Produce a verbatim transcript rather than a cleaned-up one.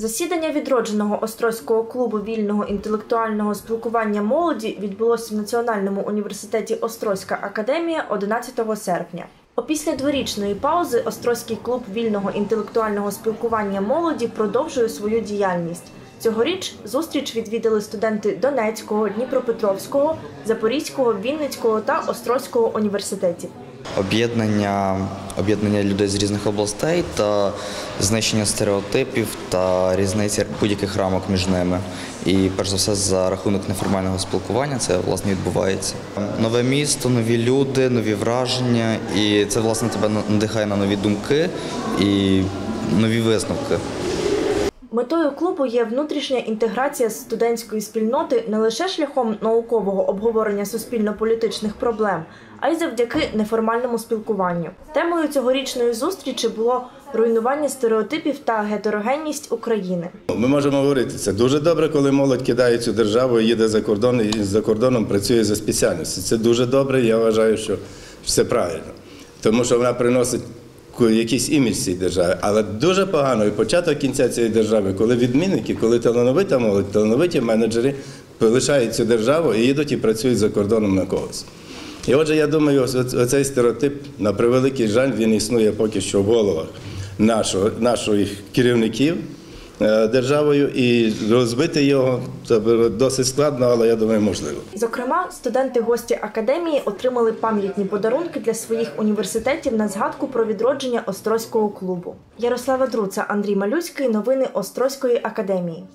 Засідання відродженого Острозького клубу вільного інтелектуального спілкування молоді відбулося в Національному університеті Острозька академія одинадцятого серпня. Опісля дворічної паузи Острозький клуб вільного інтелектуального спілкування молоді продовжує свою діяльність. Цьогоріч зустріч відвідали студенти Донецького, Дніпропетровського, Запорізького, Вінницького та Острозького університетів. Об'єднання, об'єднання людей з різних областей та знищення стереотипів та різниці будь-яких рамок між ними. І, перш за все, за рахунок неформального спілкування це, власне, відбувається. Нове місто, нові люди, нові враження. І це, власне, тебе надихає на нові думки і нові висновки. Метою клубу є внутрішня інтеграція студентської спільноти не лише шляхом наукового обговорення суспільно-політичних проблем, а й завдяки неформальному спілкуванню. Темою цьогорічної зустрічі було руйнування стереотипів та гетерогенність України. Ми можемо говорити, це дуже добре, коли молодь кидає цю державу і їде за кордон, і за кордоном працює за спеціальністю. Це дуже добре, я вважаю, що все правильно, тому що вона приносить якийсь імідж цій державі. Але дуже погано і початок кінця цієї держави, коли відмінники, коли талановита молодь, талановиті менеджери полишають цю державу і їдуть і працюють за кордоном на когось. І отже, я думаю, оцей стереотип, на превеликий жаль, він існує поки що в головах нашого, наших керівників державою, і розбити його це досить складно, але я думаю, можливо. Зокрема, студенти-гості академії отримали пам'ятні подарунки для своїх університетів на згадку про відродження Острозького клубу. Ярослава Друца, Андрій Малюський. Новини Острозької академії.